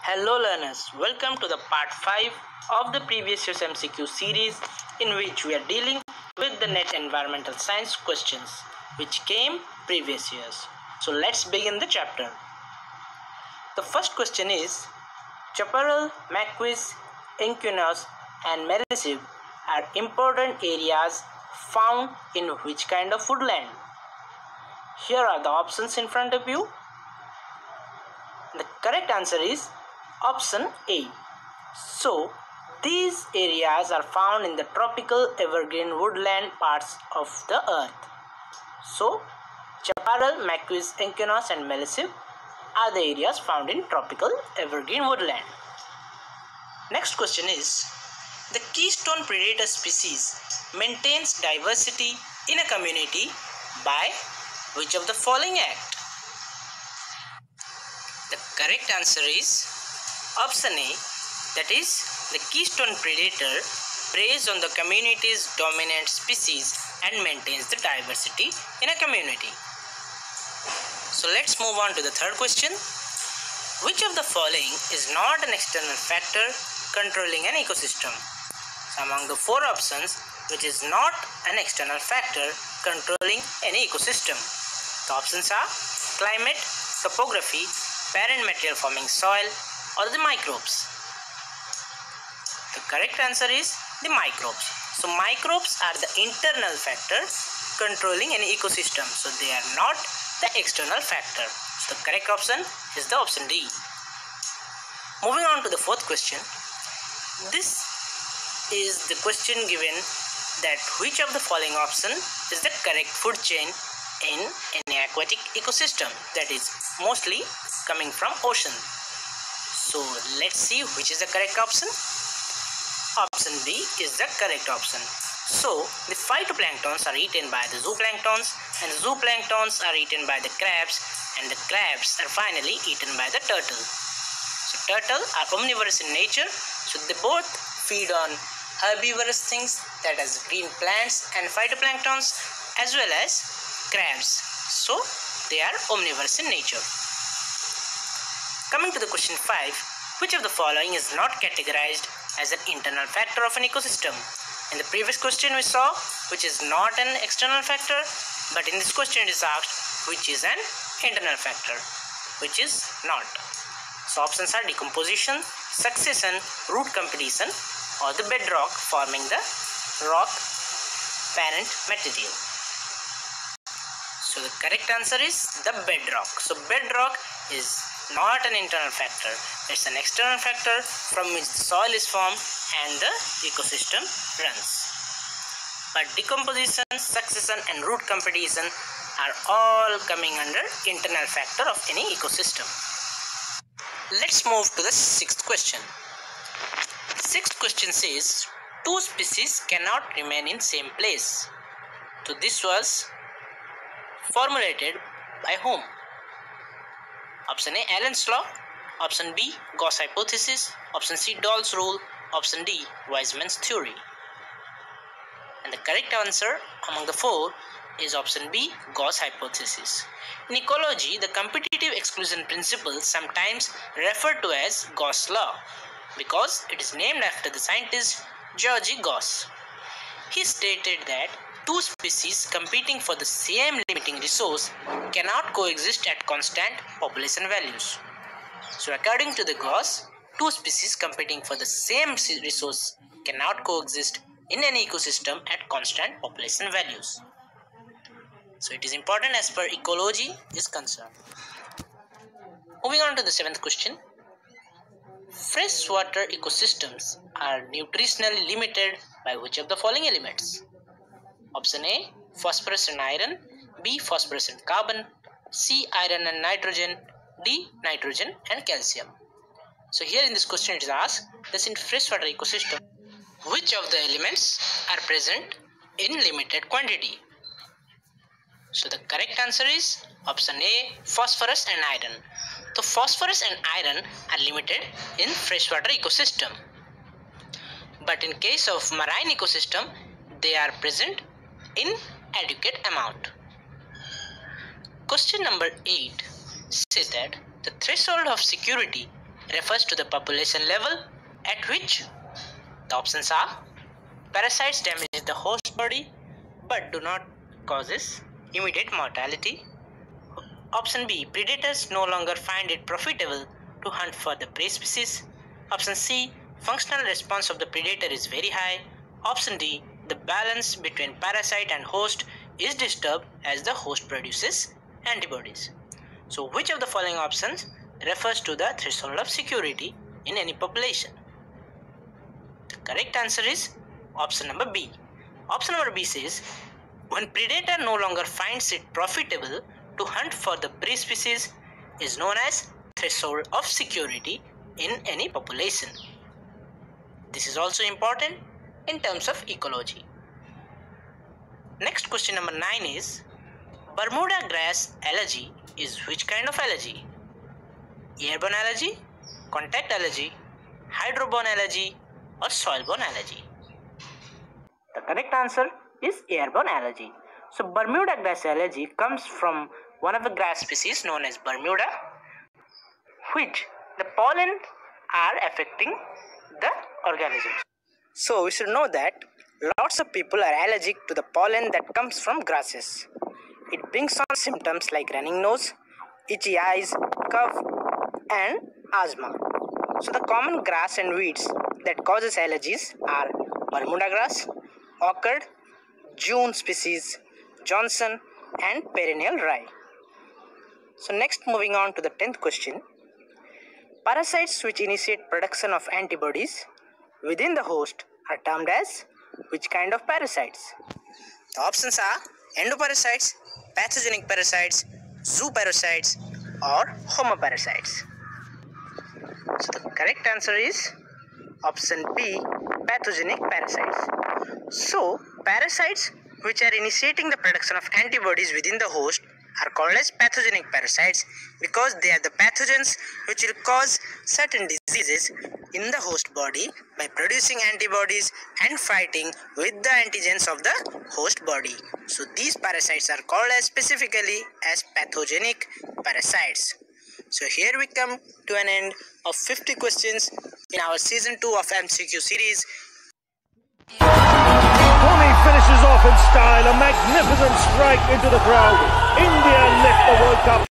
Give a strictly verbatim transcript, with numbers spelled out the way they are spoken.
Hello learners, welcome to the part five of the previous year's M C Q series in which we are dealing with the NET environmental science questions which came previous years. So let's begin the chapter. The first question is Chaparral, Maquis, Inquinus and Merisip are important areas found in which kind of woodland? Here are the options in front of you. The correct answer is option A. So, these areas are found in the tropical evergreen woodland parts of the earth. So, Chaparral, Maquis, Inquinus and Melisip are the areas found in tropical evergreen woodland. Next question is, the keystone predator species maintains diversity in a community by which of the following act? The correct answer is option A, that is, the keystone predator preys on the community's dominant species and maintains the diversity in a community. So let's move on to the third question. Which of the following is not an external factor controlling an ecosystem? So among the four options, which is not an external factor controlling an ecosystem? The options are climate, topography, parent material forming soil, or the microbes. The correct answer is the microbes. So microbes are the internal factor controlling an ecosystem. So they are not the external factor. So the correct option is the option D. Moving on to the fourth question. This is the question given that which of the following option is the correct food chain in any aquatic ecosystem, that is mostly coming from ocean. So let's see which is the correct option. Option B is the correct option. So the phytoplanktons are eaten by the zooplanktons, and the zooplanktons are eaten by the crabs, and the crabs are finally eaten by the turtle. So turtle are omnivorous in nature, so they both feed on herbivorous things, that is green plants and phytoplanktons, as well as crabs. So they are omnivorous in nature. Coming to the question five, which of the following is not categorized as an internal factor of an ecosystem? In the previous question we saw which is not an external factor, but in this question it is asked which is an internal factor, which is not. So options are decomposition, succession, root competition, or the bedrock forming the rock parent material. So the correct answer is the bedrock. So bedrock is not an internal factor, it's an external factor from which the soil is formed and the ecosystem runs. But decomposition, succession and root competition are all coming under internal factor of any ecosystem. Let's move to the sixth question. Sixth question says, two species cannot remain in same place. So this was formulated by whom? Option A, Allen's law. Option B, Gauss hypothesis. Option C, Doll's rule. Option D, Weismann's theory. And the correct answer among the four is option B, Gauss hypothesis. In ecology, the competitive exclusion principle sometimes referred to as Gauss law because it is named after the scientist George Gauss. He stated that two species competing for the same limiting resource cannot coexist at constant population values. So according to the Gauss, two species competing for the same resource cannot coexist in an ecosystem at constant population values. So it is important as per ecology is concerned. Moving on to the seventh question. Freshwater ecosystems are nutritionally limited by which of the following elements? Option A, phosphorus and iron. B, phosphorus and carbon. C, iron and nitrogen. D, nitrogen and calcium. So here in this question it is asked that in freshwater ecosystem, which of the elements are present in limited quantity? So the correct answer is option A, phosphorus and iron. So phosphorus and iron are limited in freshwater ecosystem. But in case of marine ecosystem, they are present in adequate amount. Question number eight says that the threshold of security refers to the population level at which the options are parasites damage the host body but do not causes immediate mortality. Option B, predators no longer find it profitable to hunt for the prey species. Option C, functional response of the predator is very high. Option D, the balance between parasite and host is disturbed as the host produces antibodies. So which of the following options refers to the threshold of security in any population? The correct answer is option number B. Option number B says, when predator no longer finds it profitable to hunt for the prey species is known as threshold of security in any population. This is also important in terms of ecology. Next question number nine is, Bermuda grass allergy is which kind of allergy? Airborne allergy, contact allergy, hydroborne allergy, or soil-borne allergy? The correct answer is airborne allergy. So Bermuda grass allergy comes from one of the grass species known as Bermuda, which the pollen are affecting the organisms. So we should know that lots of people are allergic to the pollen that comes from grasses. It brings on symptoms like running nose, itchy eyes, cough, and asthma. So the common grass and weeds that causes allergies are Bermuda grass, orchid, June species, Johnson, and perennial rye. So next, moving on to the tenth question. Parasites which initiate production of antibodies within the host are termed as which kind of parasites? The options are endoparasites, pathogenic parasites, zooparasites, or homoparasites. So the correct answer is option B, pathogenic parasites. So parasites which are initiating the production of antibodies within the host are called as pathogenic parasites because they are the pathogens which will cause certain diseases in the host body by producing antibodies and fighting with the antigens of the host body. So these parasites are called as specifically as pathogenic parasites. So here we come to an end of fifty questions in our season two of M C Q series. Tony finishes off in style, a magnificent strike into the crowd. India lift the World Cup.